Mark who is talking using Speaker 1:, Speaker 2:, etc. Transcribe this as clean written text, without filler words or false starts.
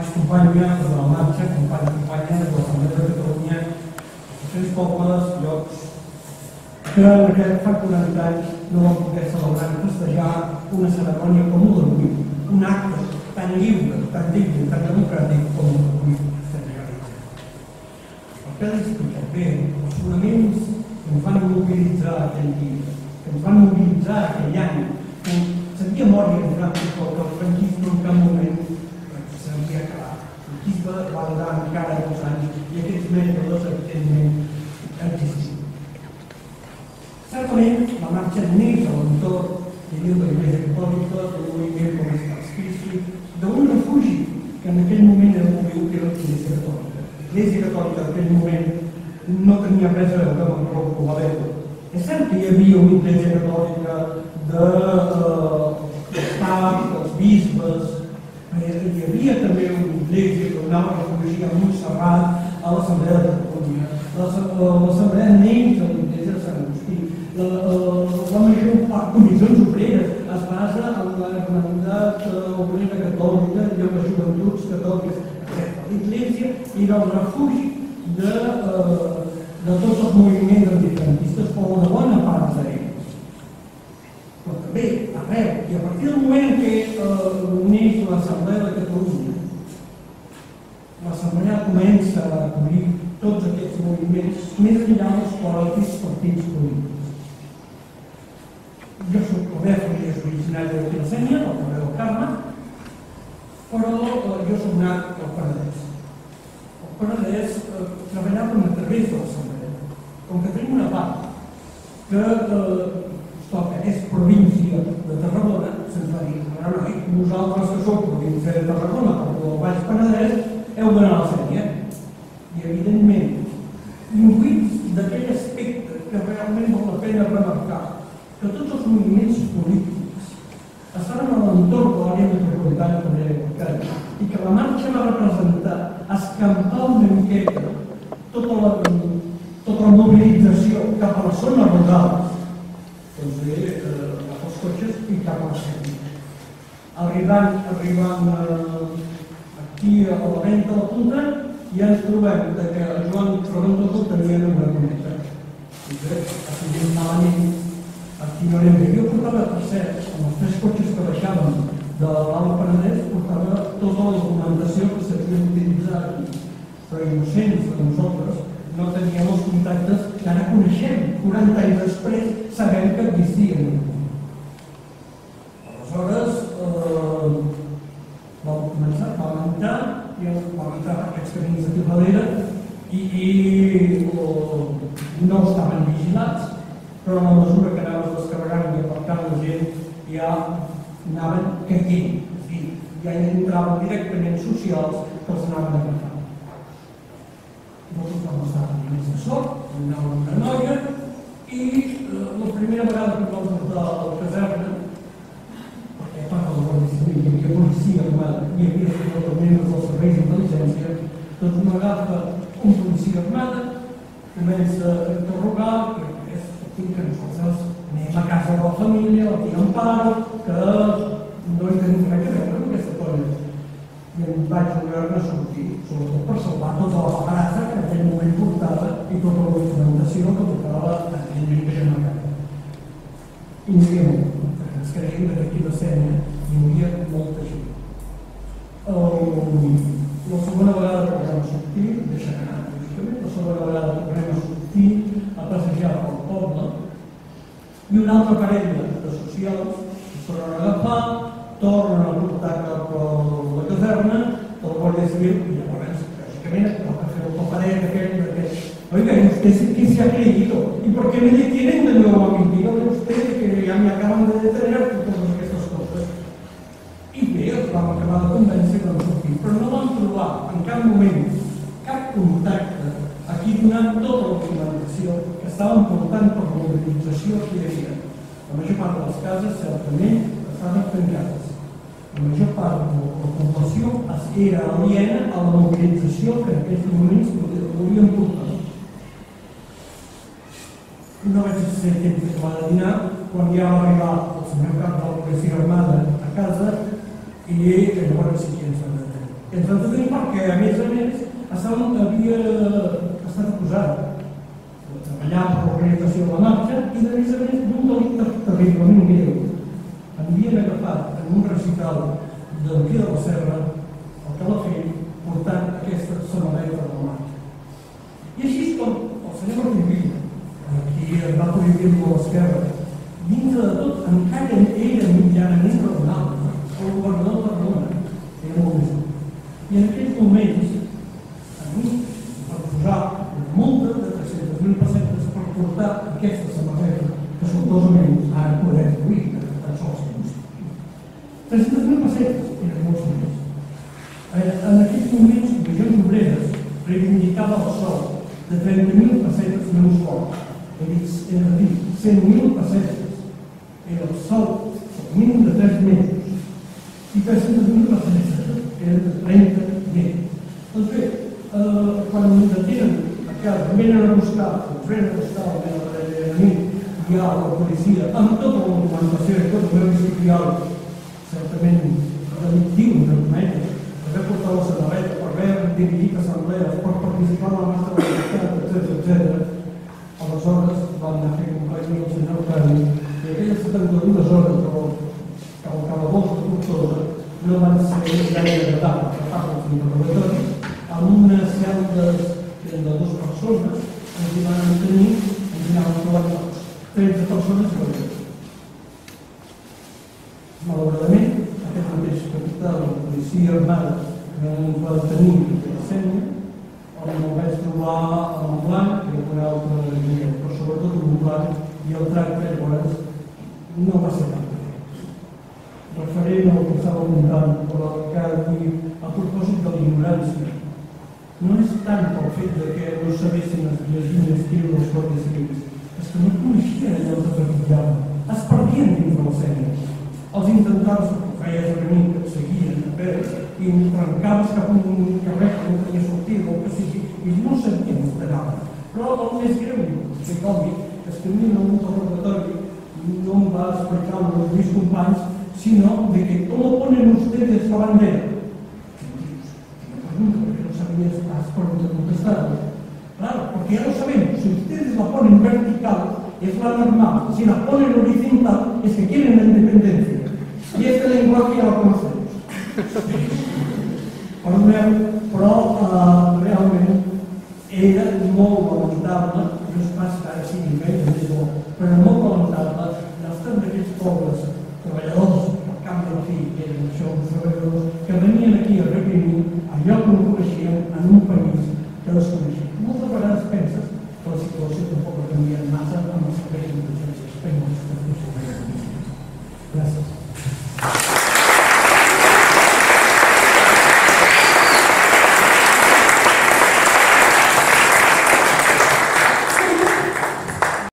Speaker 1: vaig acompanyar de la marxa, acompanyar de l'Assemblea de Catalunya, associacions, pobles, llocs, que fa 40 anys no van poder celebrar i festejar una cerimònia com la d'avui, un acte tan lliure, tan digne, tan democràtic com el d'avui estem realitzant. El que ha explicat bé, els fonaments que ens van mobilitzar aquell dia, que ens van mobilitzar aquell any, que s'havia mort i democràtic, que el franquisme en cap moment s'havia acabat. El franquisme va durar encara molts anys i aquests mètodes, evidentment, existien. Certament, la marxa neix a l'entorn de l'Església Catòlica, d'un moviment com Corpus Christi, d'un refugi que en aquell moment era molt viu, que era l'Església Catòlica. L'Església Catòlica en aquell moment no tenia res a veure amb el que va veure. És cert que hi havia una Església Catòlica dels paps, dels bisbes, hi havia també una església que donava refugi a Montserrat, a l'Assemblea de Catalunya. L'Assemblea neix a l'Església de Sant Agustí. La major part de comissions obreres es basa en la hermandad obrera catòlica i en les joventuts catòliques. L'Església era el refugi de tots els moviments antifranquistes, o de bona part d'ells. Però també arreu, i a partir del moment en què neix l'Assemblea de Catalunya, l'Assemblea comença a acollir tots aquests moviments més enllà dels quals partits polítics. Jo soc la meva família és originària de Vilassenya, al carrer del Carme, però jo soc nat al Penedès. El Penedès treballàvem a través de l'Assemblea. Com que tenim una part que és província de Tarragona, se'ns va dir, noi, vosaltres que sou província de Tarragona, perquè del Baix Penedès, heu d'anar a la Sénia. I evidentment, imbuïts d'aquell aspecte que realment val la pena remarcar, que tots els moviments polítics estaven a l'entorn de l'àrea metropolitana de Lleida i que la marxa va representar escampar una miqueta tota la mobilització cap a les zones rurals, doncs bé, cap als cotxes i cap a la Sénia. Arribant aquí a la venta de la punta ja ens trobem que a Joan Ferrandó tenien una connecta. I bé, a seguir malament aquí no anem bé. Jo portava, per cert, amb els 3 cotxes que baixàvem de l'Alt Penedès, portava tota la documentació que s'havia d'utilitzar aquí. Però innocents de nosaltres no teníem els contactes que ara coneixem. 40 anys després sabem que existien. Aleshores, vam començar, vam entrar per aquests camins de Tiradera i no estaven vigilats, però a la mesura que anaves descarregant i aparcant la gent ja anaven caient, és a dir, ja entraven directament socials que els anaven agafant. Nosaltres vam estar en més de sort, anava una noia i la primera vegada que vam portar a la caserna, perquè a part de la Guàrdia Civil hi havia policia armada, hi havia els membres dels serveis d'intel·ligència, doncs m'agafa un policia armada, comença a interrogar, que nosaltres anem a casa de la família, la tia Amparo, que no hi tenim res a veure amb aquesta colla. I em vaig voler-ne sortir, sobretot per salvar tota la paperassa que en aquell moment portava i tota la documentació que portava aquell nen que ja m'acaba. I n'hi havia molt, perquè ens creiem que d'aquí de Sénia hi havia molta gent. La segona vegada que vam sortir, deixant anar, lògicament, la segona vegada que vam sortir a passejar pel poble i una altra parella de socials es tornen a agafar, tornen a portar cap a la caserna de la Guàrdia Civil y llavors, lógicamente, tengo que hacer otro pared oiga, ¿y usted qué se ha creído? ¿Y por qué me detienen de nuevo a mí? Dígame usted que ya me acaban de detener por todas aquestes coses. I bé, els vam acabar de convèncer de sortir, però no vam trobar en cap moment cap contacte aquí donant tota la documentació que estaven portant per l'organització que hi havia. La major part de les cases, certament, estaven tancades. La major part de la població era aliena a la mobilització que en aquests moments volien portar. No vaig ser temps d'acabar de dinar quan ja va arribar el senyor cap de la policia armada a casa i llavors sí que ens van detenir. Ens vam detenir perquè, a més, havia estat acusat de treballar per l'organització de la marxa i, a més, d'un delicte terriblement greu. Havien agafat en un recital del Dia de la Serra el Calafell portant aquesta samarreta de la marxa. I així és com el senyor Martí Villa, qui va prohibir-lo a l'esquerra, dintre de tot, encara era mitjanament raonable. El governador de Barcelona era molt més. I en aquells moments, a mi em va posar una multa de 300.000 pessetes per portar aquesta samarreta, que sortosament ara podem dir que tan sols tens. 300.000 pessetes eren molts més. En aquells moments, Comissions Obreres reivindicava el sou de 30.000 pessetes mensuals. És a dir, 100.000 pessetes. Era el sou mínim de 3 mesos. I 300.000 pessetes eren de 30 mesos. Doncs bé, quan ens detenen a casa, venen a buscar la meva nit, hi ha la policia, amb tota la documentació i tot el meu historial, certament delictiu, per haver portat la samarreta, per haver dirigit assemblees, per participar en la marxa de la llibertat, etc. Aleshores van anar a fer companyia al senyor Cari i aquelles 72 hores del calabós de Tortosa no van ser gaire agradables per part dels interrogatoris. Amb una cel·la de 2 persones ens hi van tenir, ens hi anaven trobant 13 persones i per malauradament, aquest mateix capità de la policia armada que ens va tenir a la Sènia, on el vaig trobar a Montblanc, que era una altra línia, però sobretot a Montblanc, i el tracte, llavors, no va ser tan bé. Referent al que estava muntant, però encara dir, a propòsit de l'ignorància, no és tant pel fet que no sabessin llegir ni escriure els codis civils, és que no coneixien allò que trepitjaven, es perdien dins de la sèrie. Els intentaves que feies a venir, que et seguien a veure, i trencaves cap a un carrer que no tenia sortida o que sigui, i no sabien on t'anaven. Però el més greu, que còmic, és que a mi en un interrogatori no em va explicar amb els meus companys, sino de que ¿cómo ponen ustedes la bandera? Porque no sabías, has contestado. Claro, porque ya lo sabemos, si ustedes la ponen vertical, es la normal. Si la ponen horizontal, es que quieren la independencia. Y este lenguaje ya lo conocemos. Però realment era molt lamentable, no és pas que ara sigui més o més bo, però molt lamentable l'estat d'aquests pobles treballadors del camp de la fi, que eren això, uns treballadors, que venien aquí a reprimir allò que no coneixien en un país que desconeixien. Moltes vegades penses que la situació tampoc ha canviat massa